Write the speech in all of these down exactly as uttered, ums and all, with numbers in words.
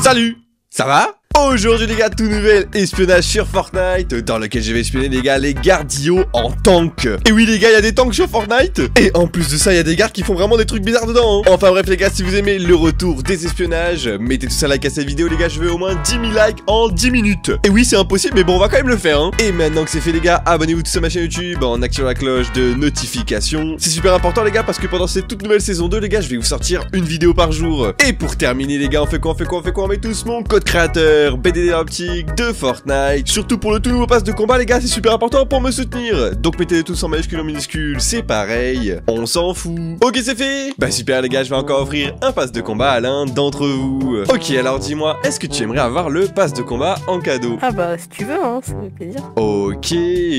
Salut, ça va? Aujourd'hui les gars, tout nouvel espionnage sur Fortnite dans lequel je vais espionner les gars les gardios en tank. Et oui les gars, il y a des tanks sur Fortnite. Et en plus de ça, il y a des gardes qui font vraiment des trucs bizarres dedans hein. Enfin bref les gars, si vous aimez le retour des espionnages, mettez tous un like à cette vidéo les gars, je veux au moins dix mille likes en dix minutes. Et oui c'est impossible mais bon on va quand même le faire hein. Et maintenant que c'est fait les gars, abonnez-vous tous à ma chaîne YouTube en activant la cloche de notification. C'est super important les gars parce que pendant cette toute nouvelle saison deux les gars, je vais vous sortir une vidéo par jour. Et pour terminer les gars, on fait quoi, on fait quoi, on fait quoi, on met tous mon code créateur B D D optique de Fortnite. Surtout pour le tout nouveau pass de combat les gars, c'est super important pour me soutenir. Donc mettez-les tous en majuscule, en minuscule, c'est pareil, on s'en fout. Ok c'est fait. Bah super les gars, je vais encore offrir un pass de combat à l'un d'entre vous. Ok alors dis-moi, est-ce que tu aimerais avoir le pass de combat en cadeau? Ah bah si tu veux hein, ça fait plaisir. Ok,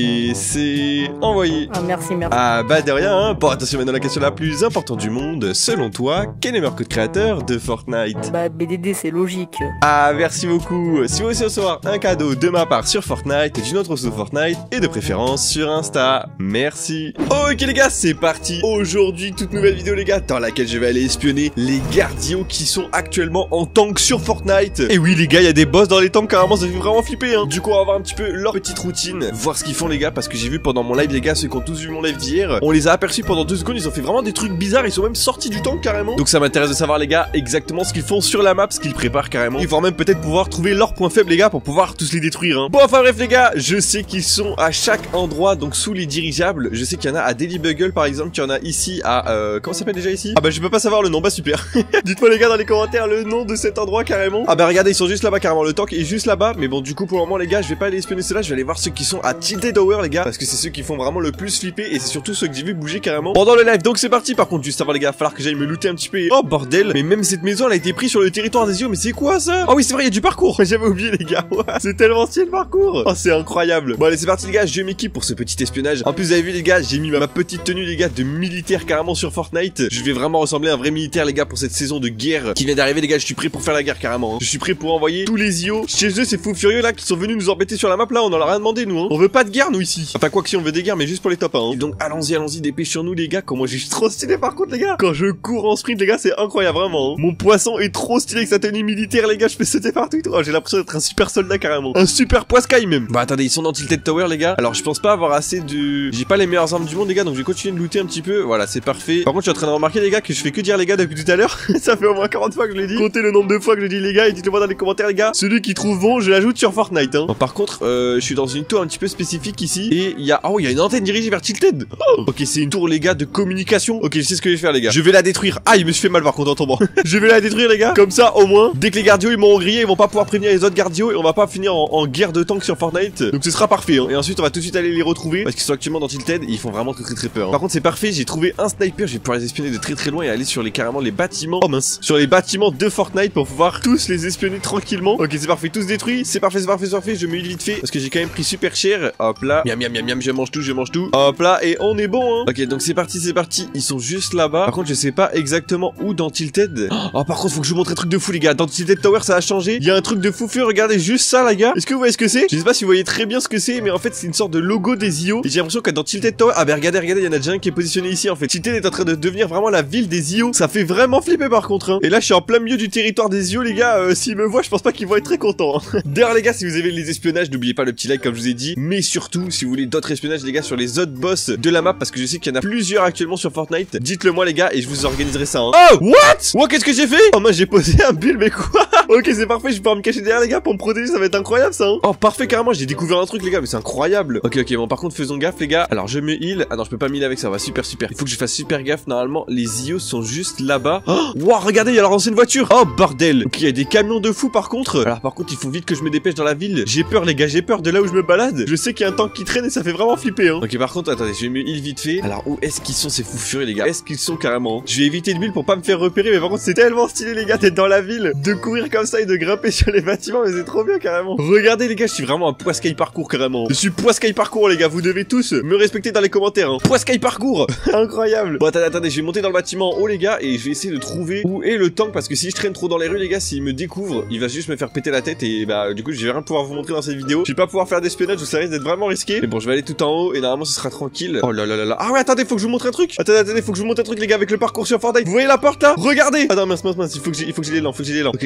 c'est envoyé. Ah merci, merci. Ah bah de rien hein. Bon attention maintenant la question la plus importante du monde. Selon toi, quel est le meilleur code créateur de Fortnite? Bah B D D c'est logique. Ah merci beaucoup. Si vous voulez aussi recevoir un cadeau de ma part sur Fortnite, d'une autre sur Fortnite et de préférence sur Insta, merci. Ok les gars, c'est parti. Aujourd'hui, toute nouvelle vidéo les gars, dans laquelle je vais aller espionner les gardios qui sont actuellement en tank sur Fortnite. Et oui les gars, il y a des boss dans les tanks, carrément ça fait vraiment flipper hein. Du coup on va voir un petit peu leur petite routine, voir ce qu'ils font les gars, parce que j'ai vu pendant mon live les gars, ceux qui ont tous vu mon live d'hier, on les a aperçus pendant deux secondes, ils ont fait vraiment des trucs bizarres, ils sont même sortis du tank carrément. Donc ça m'intéresse de savoir les gars exactement ce qu'ils font sur la map, ce qu'ils préparent carrément, et voire même peut-être pouvoir trouver leurs points faibles les gars pour pouvoir tous les détruire hein. Bon enfin bref les gars, je sais qu'ils sont à chaque endroit, donc sous les dirigeables. Je sais qu'il y en a à Daily Bugle par exemple, qu'il y en a ici à euh, comment ça s'appelle déjà ici? Ah bah je peux pas savoir le nom, bah super. Dites-moi les gars dans les commentaires le nom de cet endroit carrément. Ah bah regardez, ils sont juste là-bas carrément, le tank est juste là-bas. Mais bon du coup pour le moment les gars, je vais pas aller espionner ceux-là, je vais aller voir ceux qui sont à Tilted Tower les gars, parce que c'est ceux qui font vraiment le plus flipper et c'est surtout ceux que j'ai vu bouger carrément pendant le live. Donc c'est parti. Par contre juste avant les gars, falloir que j'aille me looter un petit peu. Oh bordel, mais même cette maison elle a été prise sur le territoire des yeux, mais c'est quoi ça? Oh oui c'est vrai, il y a du parcours. J'avais oublié les gars. C'est tellement stylé le parcours. Oh c'est incroyable. Bon allez c'est parti les gars, je m'équipe pour ce petit espionnage. En plus vous avez vu les gars, j'ai mis ma petite tenue les gars de militaire carrément sur Fortnite. Je vais vraiment ressembler à un vrai militaire les gars pour cette saison de guerre qui vient d'arriver les gars. Je suis prêt pour faire la guerre carrément hein. Je suis prêt pour envoyer tous les I O chez eux, ces fous furieux là qui sont venus nous embêter sur la map là. On en a rien demandé nous hein. On veut pas de guerre nous ici. Enfin quoi que si on veut des guerres mais juste pour les top un hein. Donc allons-y, allons-y, dépêchons-nous les gars. Comment j'ai trop stylé par contre les gars. Quand je cours en sprint les gars, c'est incroyable vraiment hein. Mon poisson est trop stylé avec sa tenue militaire les gars. Je peux sauter partout. Oh, j'ai l'impression d'être un super soldat carrément. Un super poiscaille même. Bah attendez, ils sont dans Tilted Tower les gars. Alors je pense pas avoir assez de... J'ai pas les meilleures armes du monde les gars, donc je vais continuer de looter un petit peu. Voilà c'est parfait. Par contre je suis en train de remarquer les gars que je fais que dire les gars depuis tout à l'heure. Ça fait au moins quarante fois que je l'ai dit. Comptez le nombre de fois que je dis les gars et dites-le moi dans les commentaires les gars. Celui qui trouve bon, je l'ajoute sur Fortnite hein. Bon, par contre euh, je suis dans une tour un petit peu spécifique ici. Et il y a... Oh il y a une antenne dirigée vers Tilted. Oh, ok c'est une tour les gars de communication. Ok je sais ce que je vais faire les gars. Je vais la détruire. Ah il me suis fait mal par contre en tombant. Je vais la détruire les gars. Comme ça au moins dès que les gardios ils m'ont grillé, ils vont pas pouvoir prévenir les autres gardios et on va pas finir en, en guerre de tank sur Fortnite. Donc ce sera parfait hein. Et ensuite on va tout de suite aller les retrouver parce qu'ils sont actuellement dans Tilted et ils font vraiment très très très peur hein. Par contre c'est parfait, j'ai trouvé un sniper, je vais pouvoir les espionner de très très loin et aller sur les carrément les bâtiments. Oh mince, sur les bâtiments de Fortnite pour pouvoir tous les espionner tranquillement. Ok c'est parfait, tous détruits. C'est parfait, c'est parfait, c'est parfait. Je me heal vite fait parce que j'ai quand même pris super cher. Hop là, miam miam miam miam, je mange tout, je mange tout. Hop là et on est bon hein. Ok donc c'est parti, c'est parti. Ils sont juste là-bas. Par contre je sais pas exactement où dans Tilted. Oh par contre faut que je vous montre un truc de fou les gars. Dans Tilted Tower ça a changé. Il y a un truc de fou furieux. Regardez juste ça les gars. Est-ce que vous voyez ce que c'est? Je sais pas si vous voyez très bien ce que c'est, mais en fait c'est une sorte de logo des I O. Et j'ai l'impression que dans Tilted Tower, ah bah regardez, regardez, il y en a déjà un qui est positionné ici en fait. Tilted est en train de devenir vraiment la ville des I O. Ça fait vraiment flipper par contre hein. Et là je suis en plein milieu du territoire des I O les gars. Euh, S'ils me voient, je pense pas qu'ils vont être très contents hein. D'ailleurs les gars, si vous avez les espionnages, n'oubliez pas le petit like comme je vous ai dit. Mais surtout, si vous voulez d'autres espionnages les gars sur les autres boss de la map, parce que je sais qu'il y en a plusieurs actuellement sur Fortnite, dites-le moi les gars et je vous organiserai ça hein. Oh what? What qu'est-ce que j'ai fait? Oh moi j'ai posé un build mais quoi? Ok c'est parfait, je vais pouvoir me cacher derrière les gars pour me protéger, ça va être incroyable ça hein. Oh parfait carrément, j'ai découvert un truc les gars, mais c'est incroyable. Ok ok bon par contre faisons gaffe les gars. Alors je me heal. Ah non je peux pas me heal avec ça, on va super super. Il faut que je fasse super gaffe, normalement les I O sont juste là-bas. Oh wow, regardez il y a leur ancienne voiture. Oh bordel. Ok il y a des camions de fou par contre. Alors par contre il faut vite que je me dépêche dans la ville. J'ai peur les gars, j'ai peur de là où je me balade. Je sais qu'il y a un tank qui traîne et ça fait vraiment flipper hein. Ok par contre attendez, je vais me heal vite fait. Alors où est-ce qu'ils sont ces fous furieux les gars? Est-ce qu'ils sont carrément? Je vais éviter le build pour pas me faire repérer, mais par contre c'est tellement stylé les gars d'être dans la ville, de courir comme ça et de grimper sur les bâtiments, mais c'est trop bien carrément. Regardez les gars, je suis vraiment un poiscaille parcours carrément. Je suis poiscaille parcours les gars, vous devez tous me respecter dans les commentaires hein. Poiscaille parcours. Incroyable. Bon attendez, attendez, je vais monter dans le bâtiment en haut les gars et je vais essayer de trouver où est le tank parce que si je traîne trop dans les rues les gars, s'il me découvre, il va juste me faire péter la tête et bah du coup je vais rien pouvoir vous montrer dans cette vidéo. Je vais pas pouvoir faire d'espionnage, ça risque d'être vraiment risqué. Mais bon, je vais aller tout en haut et normalement ce sera tranquille. Oh là là là là. Ah ouais, attendez, faut que je vous montre un truc. Attendez, attendez, faut que je vous montre un truc les gars avec le parcours sur Fortnite. Vous voyez la porte là? Regardez. Attends, mince, mince, mince, il faut que j'ai, il faut que j'ai l'élan, faut que j'ai l'élan. Ok, ok, je m'échauffe,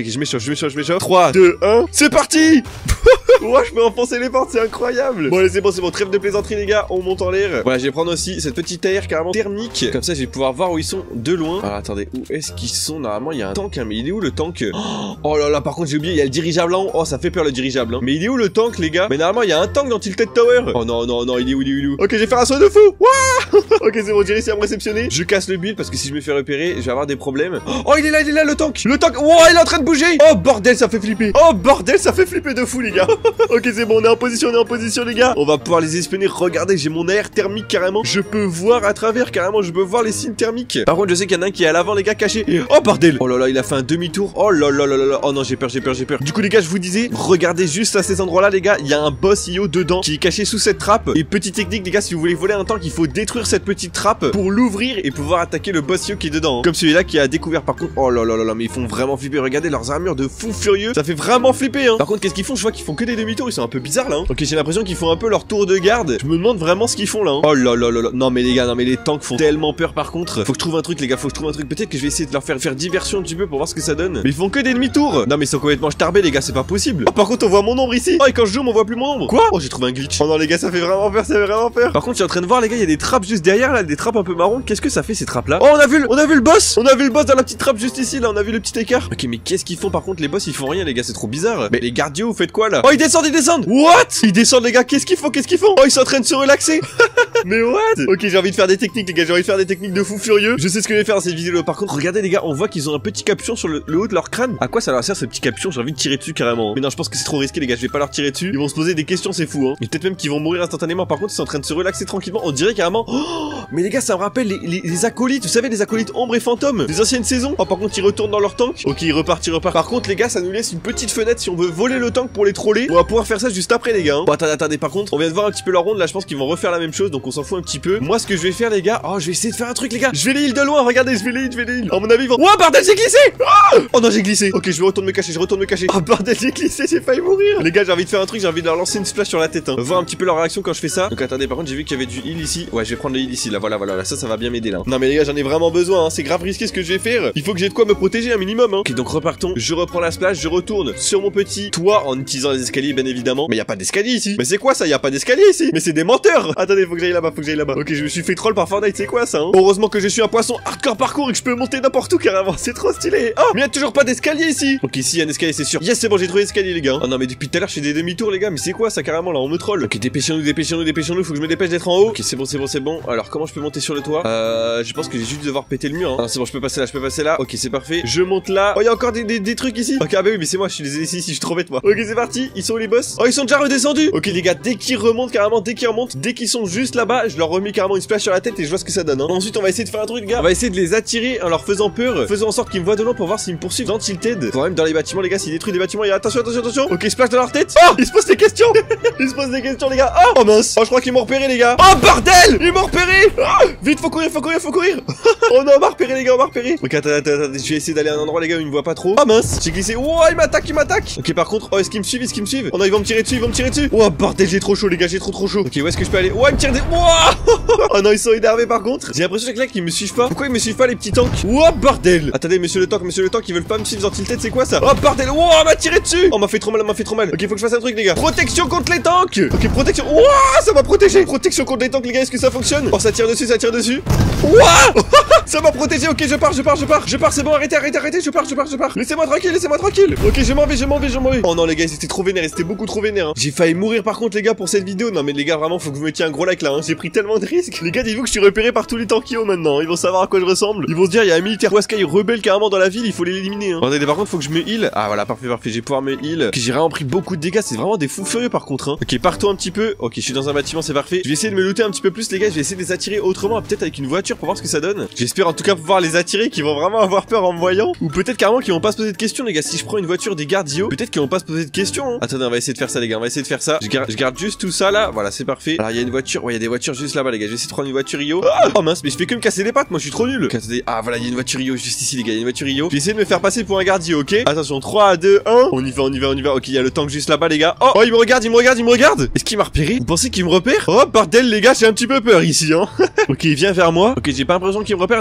je m'échauffe, je m'échauffe. trois, deux, un, c'est parti. Ouah, je peux enfoncer les portes, c'est incroyable. Bon allez, c'est bon, c'est bon, trêve de plaisanterie les gars, on monte en l'air. Voilà, je vais prendre aussi cette petite air carrément thermique. Comme ça, je vais pouvoir voir où ils sont de loin. Alors attendez, où est-ce qu'ils sont? Normalement, il y a un tank, hein, mais il est où le tank? Oh là là, par contre, j'ai oublié, il y a le dirigeable en haut. Oh, ça fait peur le dirigeable, hein. Mais il est où le tank, les gars? Mais normalement, il y a un tank dans Tilted Tower. Oh non, non, non, il est où, il est où, il est où? Ok, je vais faire un saut de fou. Wouah. Ok, c'est bon, j'ai réussi à me réceptionner. Je casse le build parce que si je me fais repérer, je vais avoir des problèmes. Oh, il est là, il est là, le tank. Le tank. Wow, il est en train de bouger. Oh, bordel, ça fait flipper. Oh, bordel, ça fait flipper de fou, les gars. Ok, c'est bon, on est en position, on est en position, les gars. On va pouvoir les espionner. Regardez, j'ai mon air thermique carrément. Je peux voir à travers carrément, je peux voir les signes thermiques. Par contre, je sais qu'il y en a un qui est à l'avant, les gars, caché. Oh, bordel. Oh là là, il a fait un demi-tour. Oh là là là là là. Oh non, j'ai peur, j'ai peur, j'ai peur. Du coup, les gars, je vous disais, regardez juste à ces endroits-là, les gars, il y a un boss I O dedans qui est caché sous cette trappe. Et petite technique, les gars, si vous voulez voler un tank, il faut détruire cette petite trappe pour l'ouvrir et pouvoir attaquer le boss I O qui est dedans. Comme celui-là qui a découvert, par contre. Oh là là là là, mais ils font vraiment flipper. Regardez leurs armures de fou furieux. Ça fait vraiment flipper, hein. Par contre, qu'est-ce qu'ils font? Je vois qu'ils font que des demi-tours. Ils sont un peu bizarres là, hein. Ok, j'ai l'impression qu'ils font un peu leur tour de garde. Je me demande vraiment ce qu'ils font là, hein. Oh là là là là. Non, mais les gars, non, mais les tanks font tellement peur par contre. Faut que je trouve un truc, les gars, faut que je trouve un truc. Peut-être que je vais essayer de leur faire faire diversion un petit peu pour voir ce que ça donne. Mais ils font que des demi-tours. Non, mais ils sont complètement starbés, les gars, c'est pas possible. Oh, par contre, on voit mon ombre ici. Oh, et quand je zoome, on voit plus mon ombre. Quoi? Oh, j'ai trouvé un glitch. Oh non, les gars, ça fait vraiment peur, ça fait vraiment peur. Par contre, je suis en train de voir, les gars, il y a des trappes juste derrière là, des trappes un peu marron. Qu'est-ce que ça fait ces trappes là? Oh, on a vu, le, on a vu le boss. On a vu le boss dans la petite trappe juste ici là. On a vu le petit écart. Ok, mais qu'est-ce qu'ils font par contre les boss? Ils font rien, les gars, c'est trop bizarre. Mais les gardiens, vous faites quoi là? Oh, ils descendent, ils descendent. What? Ils descendent, les gars. Qu'est-ce qu'ils font? Qu'est-ce qu'ils font? Oh, ils sont en train de se relaxer. Mais what? Ok, j'ai envie de faire des techniques, les gars. J'ai envie de faire des techniques de fou furieux. Je sais ce que je vais faire dans cette vidéo. Par contre, regardez, les gars, on voit qu'ils ont un petit capuchon sur le, le haut de leur crâne. À quoi ça leur sert ce petit capuchon? J'ai envie de tirer dessus carrément. Mais non, je pense que c'est trop risqué, les gars. Je vais pas leur tirer dessus. Ils vont se poser des questions, c'est fou, hein. Et peut-être même qu'ils vont mourir instantanément. Par contre, ils sont en train de se relaxer tranquillement. On dirait carrément. Oh, mais les gars, ça me rappelle les, les, les acolytes. Vous savez, les acolytes ombre et fantôme des anciennes saisons. Oh, par contre, ils retournent dans leur tank. Ok, ils repartent, ils repartent. Par contre, les gars, ça nous laisse une petite fenêtre si on veut voler le tank pour les troller. On va pouvoir faire ça juste après, les gars, hein. Bon, attendez, attendez. Par contre, on vient de voir un petit peu leur ronde. Là, je pense qu'ils vont refaire la même chose. Donc, on s'en fout un petit peu. Moi, ce que je vais faire, les gars. Oh, je vais essayer de faire un truc, les gars. Je vais les heal de loin. Regardez, je vais les heal, je vais les heal. À mon avis, ils vont. Oh, bordel, j'ai glissé. Oh, oh non, j'ai glissé. Ok, je vais retourner me cacher. Je retourne me cacher. Oh, bordel, j'ai glissé. J'ai failli mourir. Les gars, j'ai envie de faire un truc. J'ai envie de leur lancer une splash sur la tête, hein. Voir un petit peu leur réaction quand je fais ça. Donc, attendez. Par contre, j'ai vu qu'il y avait du heal ici. Ouais, je vais prendre le heal ici. Là, voilà, voilà. Là, ça, ça va bien m'aider là. Non, mais les gars, j'en ai vraiment besoin, hein. C'est grave risqué ce que je vais faire. Il faut que j'ai de quoi me protéger un minimum, hein. Ok, donc repartons. Je reprends la splash. Je retourne sur mon petit toit en utilisant les escaliers, bien évidemment. Mais y a pas d'escalier ici. Mais c'est quoi ça? Y a pas d'escalier ici. Mais c'est des menteurs. Attendez, faut que j'aille là-bas. Faut que j'aille là-bas. Ok, je me suis fait troll par Fortnite. C'est quoi ça, hein? Heureusement que je suis un poisson hardcore parcours et que je peux monter n'importe où carrément. C'est trop stylé. Oh, mais y a toujours pas d'escalier ici. Ok, si y a un escalier, c'est sûr. Yes, c'est bon, j'ai trouvé l'escalier, les gars. Oh non, mais depuis tout à l'heure, je fais des demi-tours, les gars. Mais c'est quoi ça carrément là? On me troll. Ok, dépêchons-nous, dépêchons-nous, dépêchons-nous. Faut que je me dépêche d'être en haut. Ok, c'est bon, c'est bon, c'est bon. Alors, comment je peux monter sur le toit? Euh, je pense que j'ai juste devoir péter le mur, hein. Ah, c'est bon, je peux passer là, je peux passer là. Ok, c'est parfait. Je monte là. Oh, y a encore des, des, des trucs ici. Ok, ah bah oui, mais c'est moi, je suis désolé ici, je suis trop bête, moi. Ok, c'est parti. Ils sont où les boss? Oh, ils sont déjà redescendus. Ok, les gars, dès qu'ils remontent carrément, dès qu'ils remontent, dès qu'ils sont juste là-bas, je leur remets carrément une splash sur la tête et je vois ce que ça donne, hein. Ensuite, on va essayer de faire un truc, gars. On va essayer de les attirer en leur faisant peur, faisant en sorte qu'ils me voient de loin pour voir s'ils me poursuivent dans Tilted. Quand même dans les bâtiments, les gars, s'ils détruisent des bâtiments, il y a attention, attention, attention. Ok, splash dans leur tête. Oh, ils se posent des questions. Ils se posent des questions, les gars. Oh, oh mince. Oh, je crois qu'ils m'ont repéré, les gars. Oh, bordel. Ils m'ont repéré. Oh, vite, faut courir, faut courir, faut courir. Oh non, on m'a repéré, les gars, on m'a repéré. Ok, attends, attends, attends, je vais essayer d'aller à un endroit, les gars, où ils me voient pas trop. Oh mince, j'ai glissé. Oh, ils m'attaquent, ils m'attaquent. Ok, par contre, oh, est-ce qu'ils me suivent, est-ce qu'ils me suivent? Oh non, ils vont me tirer dessus, ils vont me tirer dessus. Oh, bordel, j'ai trop chaud, les gars, j'ai trop trop chaud. Ok, où est-ce que je peux aller? Oh, ils me tirent des. Oh, oh non, ils sont énervés par contre. J'ai l'impression que là, qu'ils me suivent pas. Pourquoi ils me suivent pas, les petits tanks? Oh, bordel. Attendez, monsieur le tank, monsieur le tank, ils veulent pas me suivre dans Tilted, c'est quoi ça? Oh, bordel. Oh, on m'a tiré dessus. Oh, m'a fait trop mal, m'a fait trop mal. Ok, faut que je fasse un truc, les gars. Protection contre les tanks. Ok, protection. Oh, ça m'a protégé. Protection contre les tanks, les gars, est-ce que ça fonctionne? Oh, ça tire dessus, ça tire dessus. Ouah. Ça m'a protégé. Ok, je pars, je pars, je pars. Je pars, c'est bon, arrêtez, arrêtez, arrêtez. Je pars, je pars, je pars. Laissez-moi tranquille, laissez-moi tranquille. Ok, je m'en vais, je m'en vais, je m'en vais. Oh non, les gars, c'était trop vénère, c'était beaucoup trop vénère, hein. J'ai failli mourir par contre, les gars, pour cette vidéo. Non, mais les gars, vraiment, faut que vous mettiez un gros like là, hein. J'ai pris tellement de risques. Les gars, dites-vous que je suis repéré par tous les tankios maintenant. Ils vont savoir à quoi je ressemble. Ils vont se dire, il y a un militaire Waskai rebelle carrément dans la ville, il faut l'éliminer, hein. Attendez, par contre, faut que je me heal. Ah, voilà, parfait, parfait. Je vais pouvoir me heal. Ok, j'ai vraiment pris beaucoup de dégâts. C'est vraiment des fous furieux par contre, hein. Ok, partons un petit peu. Ok, je suis dans un bâtiment, c'est parfait. Je vais essayer de me looter un petit peu plus, les gars. Je vais essayer de les attirer autrement, peut-être avec une voiture pour voir ce que ça donne. J'espère en tout cas pouvoir les attirer, qu'ils vont vraiment avoir peur en me voyant. Ou peut-être carrément qu'ils vont pas se poser de questions, les gars. Si je prends une voiture des gardes I O, peut-être qu'ils vont pas se poser de questions, hein. Attendez, on va essayer de faire ça, les gars. On va essayer de faire ça. Je garde, je garde juste tout ça là. Voilà, c'est parfait. Alors, il y a une voiture. Ouais, il y a des voitures juste là-bas, les gars. Je vais essayer de prendre une voiture I O. Oh, oh mince, mais je fais que me casser les pattes. Moi, je suis trop nul. Okay, attendez. Ah, voilà, il y a une voiture I O juste ici, les gars. Il y a une voiture I O. Je vais essayer de me faire passer pour un garde I O, ok? Attention, trois, deux, un. On y va, on y va, on y va. Ok, il y a le tank juste là-bas, les gars. Oh, oh, il me regarde, il me regarde, il me regarde. Est-ce qu'il m'a repéré? Vous pensez qu'il me repère? Oh, bordel, les gars, j'ai un petit peu peur ici, hein. Ok, il vient vers moi. Ok, j'ai pas l'impression qu'il me repère.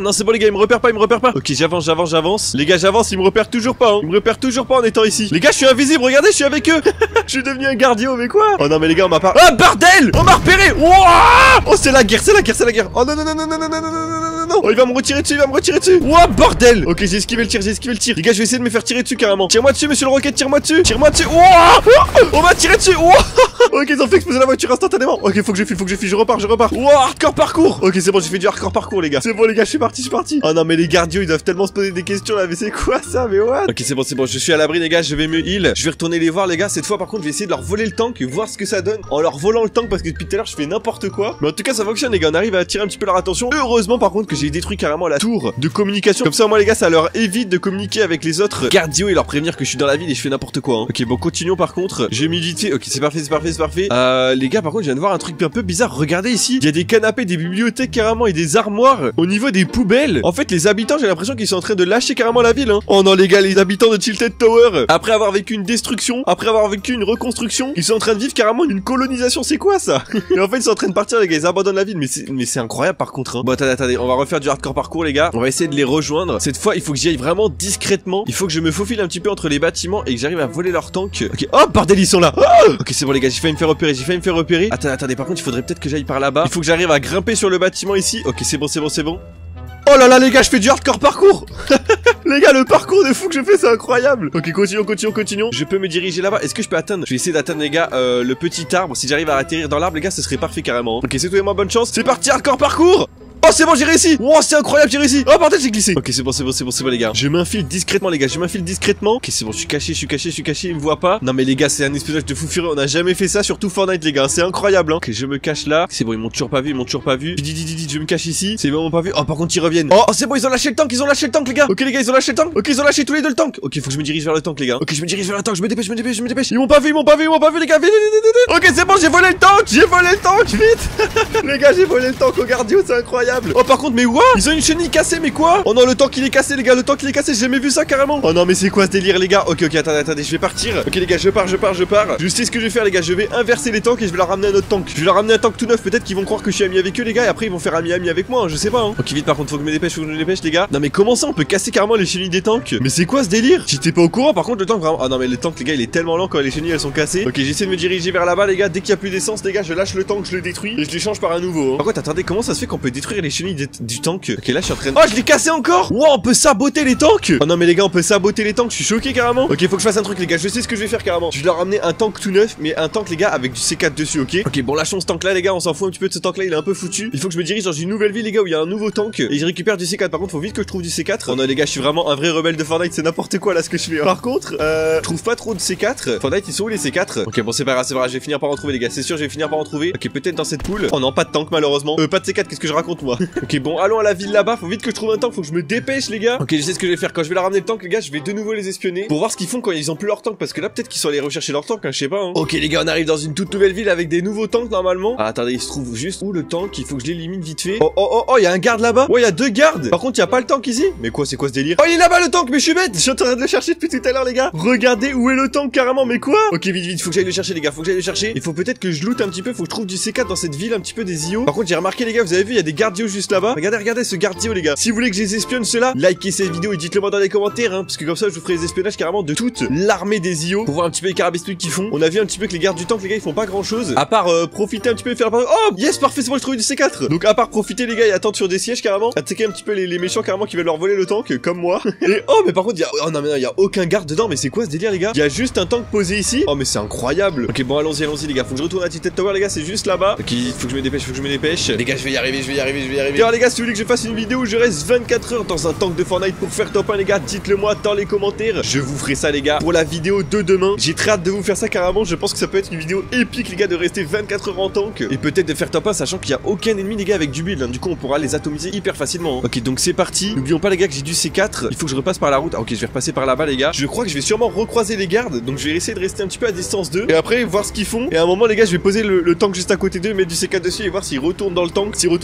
Non c'est bon les gars, il me repère pas, il me repère pas. Ok j'avance, j'avance, j'avance. Les gars j'avance, il me repère toujours pas hein. Il me repère toujours pas en étant ici. Les gars je suis invisible, regardez je suis avec eux. Je suis devenu un gardien mais quoi. Oh non mais les gars on m'a pas... Ah bordel. On m'a repéré. Wouah. Oh c'est la guerre, c'est la guerre, c'est la guerre. Oh non non non non non non non non non non non. Oh il va me retirer dessus, il va me retirer dessus. Wouah bordel. Ok j'ai esquivé le tir, j'ai esquivé le tir. Les gars je vais essayer de me faire tirer dessus carrément. Tire-moi dessus monsieur le roquette, tire-moi dessus. Tire-moi dessus. Wouah. On m'a tiré dessus. Wouah. Ok ils ont fait exploser la voiture instantanément. Ok faut que je file, faut que je file, je repars, je repars. Wouah hardcore parcours. Ok c'est bon j'ai fait du hardcore parcours les gars. C'est bon les gars je suis parti, je suis parti. Oh non mais les gardiens ils doivent tellement se poser des questions là. Mais c'est quoi ça, mais what? Ok c'est bon c'est bon, je suis à l'abri les gars, je vais me heal. Je vais retourner les voir les gars. Cette fois par contre je vais essayer de leur voler le tank et voir ce que ça donne en leur volant le tank parce que depuis tout à l'heure je fais n'importe quoi. Mais en tout cas ça fonctionne les gars, on arrive à attirer un petit peu leur attention. Heureusement par contre que j'ai détruit carrément la tour de communication. Comme ça moi les gars ça leur évite de communiquer avec les autres gardiens et leur prévenir que je suis dans la ville et je fais n'importe quoi hein. Ok bon continuons par contre. J'ai mis vite fait. Ok c'est parfait, c'est parfait, c'est parfait. Euh les gars par contre je viens de voir un truc un peu bizarre. Regardez ici, il y a des canapés, des bibliothèques carrément et des armoires au niveau des poubelles. En fait les habitants j'ai l'impression qu'ils sont en train de lâcher carrément la ville hein. Oh non les gars, les habitants de Tilted Tower, après avoir vécu une destruction, après avoir vécu une reconstruction, ils sont en train de vivre carrément une colonisation. C'est quoi ça? Et en fait ils sont en train de partir les gars, ils abandonnent la ville. Mais c'est mais c'est incroyable par contre hein. Bon attendez, attendez, on va refaire du hardcore parcours les gars. On va essayer de les rejoindre. Cette fois il faut que j'y aille vraiment discrètement. Il faut que je me faufile un petit peu entre les bâtiments et que j'arrive à voler leur tank. Ok, oh bordel ils sont là. Oh ok c'est bon les gars, j'ai failli me faire repérer, j'ai failli me faire repérer. Attendez, attendez, par contre il faudrait peut-être que j'aille par là-bas. Il faut que j'arrive à grimper sur le bâtiment ici. Ok c'est bon, c'est bon, c'est bon. Oh là là les gars, je fais du hardcore parcours. Les gars, le parcours de fou que je fais, c'est incroyable. Ok, continuons, continuons, continuons. Je peux me diriger là-bas. Est-ce que je peux atteindre? Je vais essayer d'atteindre les gars euh, le petit arbre. Si j'arrive à atterrir dans l'arbre les gars, ce serait parfait carrément. Ok, c'est tout et moi bonne chance. C'est parti, hardcore parcours. Oh c'est bon j'ai réussi. Wow c'est incroyable, j'ai réussi. Oh bordel j'ai glissé. Ok c'est bon c'est bon c'est bon c'est bon les gars. Je m'infile discrètement les gars, je m'infile discrètement. Ok c'est bon, je suis caché, je suis caché, je suis caché, ils me voient pas. Non mais les gars c'est un espionnage de fou furieux. On a jamais fait ça surtout Fortnite les gars, c'est incroyable hein. Ok je me cache là. C'est bon ils m'ont toujours pas vu, ils m'ont toujours pas vu. Dis dis dis dis je me cache ici. C'est vraiment pas vu. Oh par contre ils reviennent. Oh, oh c'est bon ils ont lâché le tank, ils ont lâché le tank les gars. Ok les gars ils ont lâché le tank. Ok ils ont lâché tous les deux le tank. Ok faut que je me dirige vers le tank les gars. Ok je me dirige vers le tank, je me dépêche, je me dépêche, je me dépêche. Ils m'ont pas vu, ils m'ont pas vu, ils m'ont pas vu les gars. Vite, vite, vite, vite. Ok c'est bon j'ai volé le tank, j'ai volé le tank vite. Les gars j'ai volé le tank au gardien, c'est incroyable. Oh par contre mais what? Ils ont une chenille cassée mais quoi? Oh non le tank il est cassé les gars, le tank il est cassé, j'ai jamais vu ça carrément. Oh non mais c'est quoi ce délire les gars? Ok ok attendez attendez je vais partir. Ok les gars je pars je pars je pars. Je sais ce que je vais faire les gars, je vais inverser les tanks et je vais leur ramener un autre tank. Je vais leur ramener un tank tout neuf, peut-être qu'ils vont croire que je suis ami avec eux les gars et après ils vont faire ami ami avec moi hein, je sais pas hein. Ok vite par contre faut que je me dépêche, faut que je me dépêche les gars. Non mais comment ça on peut casser carrément les chenilles des tanks? Mais c'est quoi ce délire? J'étais pas au courant par contre le tank vraiment. Oh non mais le tank les gars il est tellement lent quand les chenilles elles sont cassées. Ok j'essaie de me diriger vers là-bas les gars, dès qu'il y a plus d'essence les gars je lâche le tank, je le détruis et je l'échange par un nouveau hein. Par contre attendez comment ça se fait qu'on peut détruire les chenilles du tank? Ok là je suis en train de... Oh je l'ai cassé encore. Wow on peut saboter les tanks. Oh non mais les gars on peut saboter les tanks, je suis choqué carrément. Ok faut que je fasse un truc les gars, je sais ce que je vais faire carrément. Je vais leur ramener un tank tout neuf, mais un tank les gars avec du C quatre dessus. Ok ok bon lâchons ce tank là les gars, on s'en fout un petit peu de ce tank là, il est un peu foutu. Il faut que je me dirige dans une nouvelle ville les gars où il y a un nouveau tank et je récupère du C quatre. Par contre faut vite que je trouve du C quatre. Oh non les gars je suis vraiment un vrai rebelle de Fortnite, c'est n'importe quoi là ce que je fais hein. Par contre euh, je trouve pas trop de C quatre. Fortnite ils sont où les C quatre? Ok bon c'est pas grave, c'est pas grave, je vais finir par en trouver les gars, c'est sûr je vais finir par en trouver. Ok peut-être dans cette poule. Oh non pas de tank malheureusement. Euh pas de C quatre, qu'est-ce que je raconte moi? Ok bon allons à la ville là-bas, faut vite que je trouve un tank, faut que je me dépêche les gars. Ok je sais ce que je vais faire, quand je vais leur ramener le tank les gars je vais de nouveau les espionner pour voir ce qu'ils font quand ils ont plus leur tank, parce que là peut-être qu'ils sont allés rechercher leur tank hein, je sais pas hein. Ok les gars on arrive dans une toute nouvelle ville avec des nouveaux tanks normalement. Ah attendez il se trouve juste où le tank? Il faut que je l'élimine vite fait. Oh oh oh oh il y a un garde là-bas. Ouais il y a deux gardes. Par contre il y a pas le tank ici. Mais quoi c'est quoi ce délire? Oh il est là-bas le tank, mais je suis bête, je suis en train de le chercher depuis tout à l'heure les gars. Regardez où est le tank carrément, mais quoi? Ok vite vite faut que j'aille le chercher les gars, faut que j'aille le chercher. Il faut peut-être que je loot un petit peu, faut que je trouve du C quatre dans cette ville un petit peu des I O. Par contre j'ai remarqué les gars, vous avez vu il y a des gardios juste là-bas. Regardez regardez ce gardio les gars. Si vous voulez que je les espionne ceux-là, likez cette vidéo et dites-le moi dans les commentaires hein, parce que comme ça je vous ferai les espionnages carrément de toute l'armée des I O pour voir un petit peu les carabistouilles qu'ils font. On a vu un petit peu que les gardes du tank les gars ils font pas grand chose à part euh, profiter un petit peu et faire la... Oh yes parfait c'est bon, je trouve du C quatre. Donc à part profiter les gars et attendre sur des sièges carrément, attaquer un petit peu les, les méchants carrément qui veulent leur voler le tank comme moi. Et oh mais par contre il y a... Oh non mais non il y a aucun garde dedans, mais c'est quoi ce délire les gars? Il y a juste un tank posé ici. Oh mais c'est incroyable. Ok bon allons-y allons-y les gars, faut que je retourne à Tilted Tower les gars, c'est juste là-bas. Ok faut que je me dépêche, faut que je me dépêche. Les gars je vais y arriver, je vais y arriver, je vais y arriver. Alors les gars si vous voulez que je fasse une vidéo où je reste vingt-quatre heures dans un tank de Fortnite pour faire top un les gars, dites-le moi dans les commentaires. Je vous ferai ça les gars pour la vidéo de demain. J'ai très hâte de vous faire ça carrément, je pense que ça peut être une vidéo épique les gars de rester vingt-quatre heures en tank et peut-être de faire top un sachant qu'il y a aucun ennemi les gars avec du build hein. Du coup on pourra les atomiser hyper facilement hein. Ok donc c'est parti. N'oublions pas les gars que j'ai du C quatre. Il faut que je repasse par la route. Ah, ok je vais repasser par là-bas les gars. Je crois que je vais sûrement recroiser les gardes, donc je vais essayer de rester un petit peu à distance d'eux et après voir ce qu'ils font. Et à un moment les gars je vais poser le, le tank juste à côté d'eux, mettre du C quatre dessus et voir s'ils retournent dans le tank. S'ils retournent dans le tank ce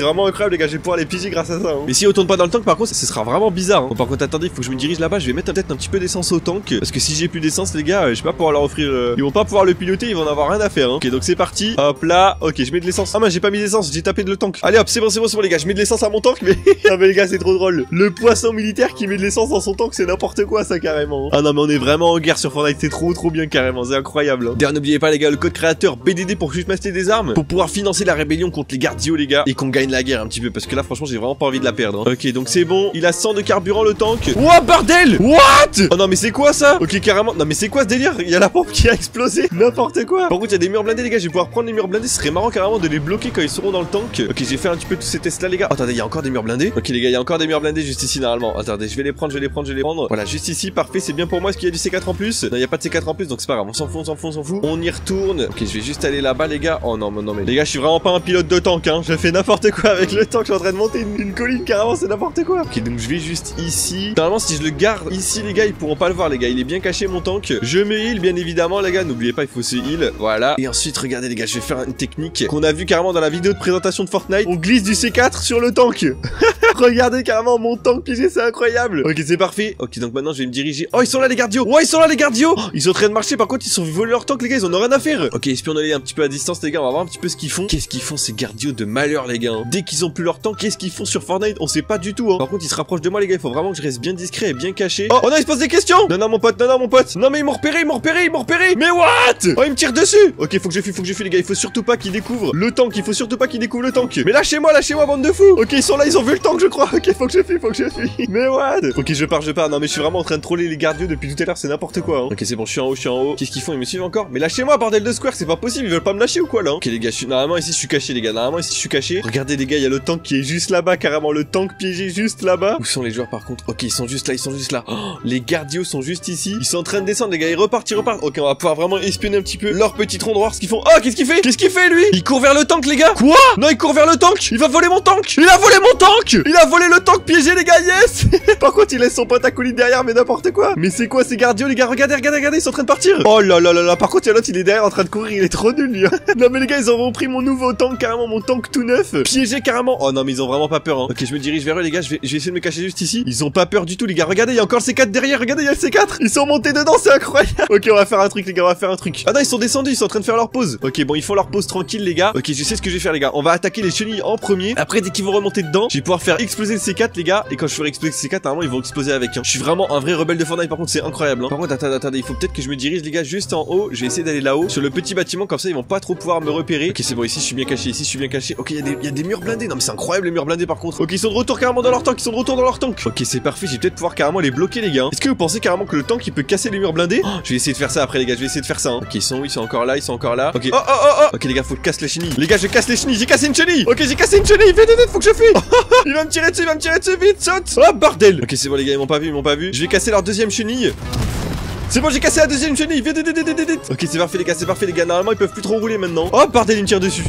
serait vraiment incroyable les gars, je vais pouvoir les piger grâce à ça hein. Mais si on tourne pas dans le tank par contre ce sera vraiment bizarre hein. Bon, par contre attendez, il faut que je me dirige là-bas, je vais mettre peut-être un petit peu d'essence au tank. Parce que si j'ai plus d'essence les gars, euh, je vais pas pouvoir leur offrir euh... ils vont pas pouvoir le piloter, ils vont en avoir rien à faire hein. Ok donc c'est parti, hop là, ok je mets de l'essence. Ah mais j'ai pas mis d'essence, j'ai tapé de le tank. Allez hop c'est bon c'est bon c'est bon les gars, je mets de l'essence à mon tank. Mais ah mais les gars c'est trop drôle. Le poisson militaire qui met de l'essence dans son tank, c'est n'importe quoi ça carrément. Ah non mais on est vraiment en guerre sur Fortnite, c'est trop trop bien carrément, c'est incroyable hein. D'ailleurs n'oubliez pas les gars le code créateur B D D pour juste m'acheter des armes pour pouvoir financer la rébellion contre les gardios les gars et qu'on gagne la guerre un petit peu parce que là franchement j'ai vraiment pas envie de la perdre hein. Ok donc c'est bon, il a cent de carburant le tank. Ouah bordel, what? Oh non mais c'est quoi ça? Ok carrément, non mais c'est quoi ce délire? Il y a la pompe qui a explosé, n'importe quoi. Par contre il y a des murs blindés les gars, je vais pouvoir prendre les murs blindés, ce serait marrant carrément de les bloquer quand ils seront dans le tank. Ok j'ai fait un petit peu tous ces tests là les gars. Oh, attendez il y a encore des murs blindés. Ok les gars il y a encore des murs blindés juste ici normalement. Attendez je vais les prendre, je vais les prendre, je vais les prendre. Voilà juste ici, parfait, c'est bien pour moi. Est-ce qu'il y a du C quatre en plus? Non il y a pas de C quatre en plus donc c'est pas grave, on s'en fout, on s'en fout, on s'en fout. On y retourne. Ok je vais juste aller là-bas les gars. Oh non mais non mais les gars je suis vraiment pas un pilote de tank hein. Je fais n'importe quoi avec le tank, je suis en train de monter une, une colline carrément, c'est n'importe quoi. Ok donc je vais juste ici. Normalement si je le garde ici les gars ils pourront pas le voir les gars, il est bien caché mon tank. Je me heal bien évidemment les gars, n'oubliez pas il faut se heal. Voilà. Et ensuite regardez les gars, je vais faire une technique qu'on a vu carrément dans la vidéo de présentation de Fortnite. On glisse du C quatre sur le tank. Regardez carrément mon tank piégé, c'est incroyable. Ok c'est parfait. Ok donc maintenant je vais me diriger. Oh ils sont là les gardios. Ouais ils sont là les gardios. Oh, ils sont en train de marcher, par contre ils sont volés leur tank les gars, ils en ont rien à faire. Ok espionnez-les un petit peu à distance les gars, on va voir un petit peu ce qu'ils font. Qu'est-ce qu'ils font ces gardios de malheur les gars hein. Dès qu'ils ont plus leur tank, qu'est-ce qu'ils font sur Fortnite? On sait pas du tout hein. Par contre ils se rapprochent de moi les gars, il faut vraiment que je reste bien discret et bien caché. Oh, oh non ils se posent des questions. Non non mon pote, non non mon pote. Non mais ils m'ont repéré, ils m'ont repéré, ils m'ont repéré. Mais what? Oh ils me tirent dessus. Ok faut que je fuis, faut que je fuis les gars, il faut surtout pas qu'ils découvrent le tank, il faut surtout pas qu'ils découvrent le tank. Mais lâchez-moi, lâchez-moi bande de fous. Ok ils sont là, ils ont vu le tank je crois. Ok faut que je fuis, faut que je fuis. Mais what? Ok je pars, je pars. Non mais je suis vraiment en train de troller les gardios depuis tout à l'heure, c'est n'importe quoi hein. Ok c'est bon, je suis en haut, je suis en haut. Qu'est-ce qu'ils font? Ils me suivent encore? Mais lâchez-moi bordel de square, c'est pas possible, ils veulent pas me lâcher ou quoi là hein. Ok les gars, je suis normalement ici, je suis caché les gars. Normalement ici je suis caché. Regardez les gars, il y a le tank qui est juste là-bas, carrément le tank piégé juste là-bas. Où sont les joueurs par contre? Ok ils sont juste là, ils sont juste là. Oh, les gardios sont juste ici. Ils sont en train de descendre les gars, ils repartent, ils repartent. Ok on va pouvoir vraiment espionner un petit peu leur petit tronc droit, ce qu'ils font. Oh qu'est-ce qu'il fait? Qu'est-ce qu'il fait lui? Il court vers le tank les gars. Quoi? Non il court vers le tank. Il va voler mon tank. Il a volé mon tank. Il a volé le tank piégé les gars, yes. Par contre il laisse son pote acolyte derrière, mais n'importe quoi. Mais c'est quoi ces gardios les gars? Regardez, regardez, regardez, ils sont en train de partir. Oh là là là là. Par contre il y a l'autre, il est derrière en train de courir, il est trop nul lui hein. Non mais les gars ils ont repris mon nouveau tank, carrément mon tank tout neuf, piégé carrément. Oh non mais ils ont vraiment pas peur hein. Ok je me dirige vers eux les gars, je vais, je vais essayer de me cacher juste ici. Ils ont pas peur du tout les gars. Regardez il y a encore le C quatre derrière, regardez il y a le C quatre. Ils sont montés dedans, c'est incroyable. Ok on va faire un truc les gars, on va faire un truc. Ah non ils sont descendus, ils sont en train de faire leur pause. Ok bon ils font leur pause tranquille les gars. Ok je sais ce que je vais faire les gars. On va attaquer les chenilles en premier. Après dès qu'ils vont remonter dedans, je vais pouvoir faire exploser le C quatre les gars. Et quand je ferai exploser le C quatre normalement ils vont exploser avec hein. Je suis vraiment un vrai rebelle de Fortnite par contre, c'est incroyable hein. Par contre attendez attendez, il faut peut-être que je me dirige les gars juste en haut. Je vais essayer d'aller là-haut sur le petit bâtiment, comme ça ils vont pas trop pouvoir me repérer. Ok c'est bon, ici je suis bien caché, ici je suis bien caché. Ok il y a des, il y a des murs blindés. Non mais c'est incroyable les murs blindés par contre. Ok ils sont de retour carrément dans leur tank, ils sont de retour dans leur tank. Ok c'est parfait, je vais peut-être pouvoir carrément les bloquer les gars. Est-ce que vous pensez carrément que le tank il peut casser les murs blindés? Oh, je vais essayer de faire ça après les gars, je vais essayer de faire ça hein. Ok ils sont où? Ils sont encore là, ils sont encore là. Ok oh oh oh oh. Ok les gars faut que je casse les chenilles. Les gars je casse les chenilles, j'ai cassé une chenille. Ok j'ai cassé une chenille, vite vite faut que je fuis. Il va me tirer dessus, il va me tirer dessus, vite saute. Oh bordel. Ok c'est bon les gars, ils m'ont pas vu, ils m'ont pas vu. Je vais casser leur deuxième chenille. C'est bon j'ai cassé la deuxième chenille, vite vite vite vite vite. Ok c'est parfait les gars, c'est parfait les gars, normalement ils peuvent plus trop rouler maintenant. Oh bordel il me tire dessus.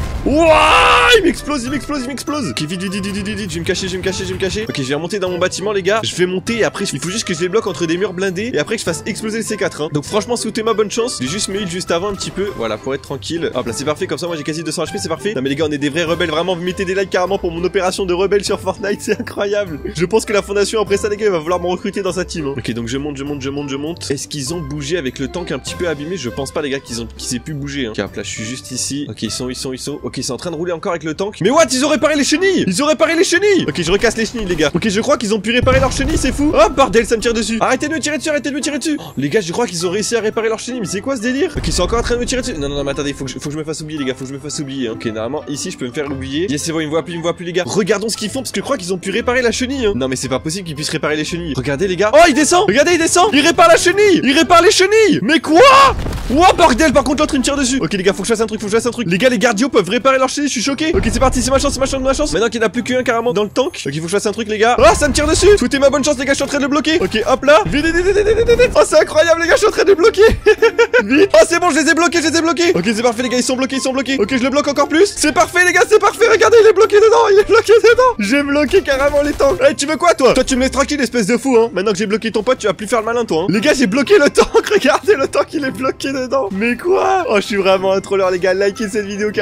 Wouah, il m'explose, il m'explose, il m'explose. Ok vite vite vite vite vite vite, je vais me cacher, je vais me cacher, je vais me cacher. Ok je vais remonter dans mon bâtiment les gars. Je vais monter et après il faut juste que je les bloque entre des murs blindés. Et après que je fasse exploser le C quatre hein. Donc franchement souhaitez-moi bonne chance. J'ai juste me heal juste avant un petit peu. Voilà pour être tranquille. Hop là c'est parfait, comme ça moi j'ai quasi deux cents H P, c'est parfait. Non mais les gars on est des vrais rebelles, vraiment vous mettez des likes carrément pour mon opération de rebelle sur Fortnite, c'est incroyable. Je pense que la fondation après ça les gars va vouloir me recruter dans sa team hein. Ok donc je monte, je monte, je monte, je monte. Est-ce qu'ils ont bougé avec le tank un petit peu abîmé? Je pense pas les gars qu'ils ont qu'ils aient pu bouger hein. Ok hop là je suis juste ici. Ok ils sont, ils sont, ils sont. Ok ils sont en train de rouler encore avec le tank. Mais what, ils ont réparé les chenilles. Ils ont réparé les chenilles. Ok je recasse les chenilles les gars. Ok je crois qu'ils ont pu réparer leurs chenilles, c'est fou. Oh bordel ça me tire dessus. Arrêtez de me tirer dessus, arrêtez de me tirer dessus. Oh, les gars je crois qu'ils ont réussi à réparer leurs chenilles. Mais c'est quoi ce délire? Ok ils sont encore en train de me tirer dessus. Non non non mais attendez, faut que je, faut que je me fasse oublier les gars, faut que je me fasse oublier hein. Ok normalement ici je peux me faire oublier. Yes c'est bon, ils me voient plus, ils me voient plus les gars. Regardons ce qu'ils font parce que je crois qu'ils ont pu réparer la chenille hein. Non mais c'est pas possible qu'ils puissent réparer les chenilles. Regardez les gars. Oh il descend. Regardez il descend. Il répare la chenille. Il répare les chenilles. Mais quoi? Ouah bordel, par contre l'autre il me tire dessus. Ok les gars faut que je fasse un truc, faut que je fasse un truc. Les gars les gardios peuvent réparer leur chenille, je suis choqué. Ok c'est parti, c'est ma chance, c'est ma chance, ma chance. Maintenant qu'il n'y en a plus qu'un carrément dans le tank. Ok il faut que je fasse un truc les gars. Oh ça me tire dessus. Foutez ma bonne chance les gars, je suis en train de le bloquer. Ok hop là. Vite vite vite vite vite vite. Oh c'est incroyable les gars, je suis en train de le bloquer. Vite. Oh c'est bon, je les ai bloqués, je les ai bloqués. Ok c'est parfait les gars, ils sont bloqués, ils sont bloqués. Ok je le bloque encore plus. C'est parfait les gars, c'est parfait. Regardez il est bloqué dedans, il est bloqué dedans. J'ai bloqué carrément les tanks. Eh hey, tu veux quoi toi? Toi tu me laisses tranquille espèce de fou hein. Maintenant que j'ai bloqué ton pote tu vas plus faire le malin toi hein. Les gars j'ai bloqué le tank. Regardez le tank il est bloqué dedans. Mais quoi? Oh je suis vraiment un troller les gars, likez cette vidéo carrément, il y a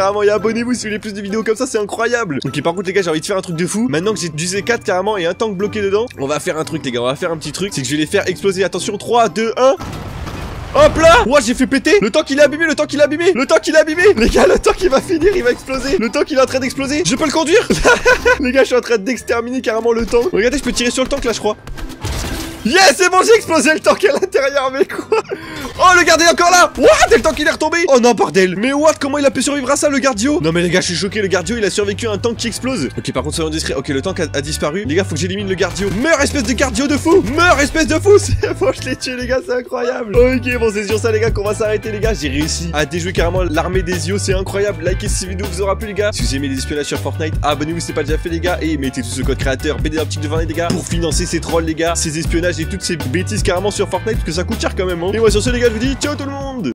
abonnez-vous si vous voulez plus de vidéos comme ça, c'est incroyable. Ok, par contre les gars, j'ai envie de faire un truc de fou. Maintenant que j'ai du C quatre carrément et un tank bloqué dedans, on va faire un truc les gars, on va faire un petit truc, c'est que je vais les faire exploser. Attention, trois, deux, un. Hop là! Ouah, j'ai fait péter! Le tank il est abîmé, le tank il est abîmé! Le tank il est abîmé! Les gars, le tank il va finir, il va exploser! Le tank il est en train d'exploser! Je peux le conduire! Les gars, je suis en train d'exterminer carrément le tank. Regardez, je peux tirer sur le tank là, je crois. Yes, c'est bon, j'ai explosé le tank à l'intérieur, mais quoi? Oh, le gardien est encore là! What? Et le tank il est retombé! Oh non, bordel! Mais what? Comment il a pu survivre à ça, le gardio? Non, mais les gars, je suis choqué, le gardio il a survécu à un tank qui explose. Ok, par contre, soyons discrets. Ok, le tank a, a disparu. Les gars, faut que j'élimine le gardio. Meurs, espèce de gardio de fou! Meurs, espèce de fou! C'est bon, je l'ai tué, les gars, c'est incroyable. Ok, bon, c'est sur ça, les gars, qu'on va s'arrêter, les gars. J'ai réussi à déjouer carrément l'armée des yeux, c'est incroyable. Likez si cette vidéo vous aura plu, les gars. Si vous aimez les espionnages sur Fortnite, abonnez-vous si c'est pas déjà fait, les gars. Et mettez tout ce code créateur B D Optique de Fortnite, les gars, pour financer ces trolls, les gars, ces espionnages et toutes ces bêtises carrément sur Fortnite, parce que ça coûte cher quand même, hein. Et moi, sur ce, les gars, je vous dis ciao tout le monde!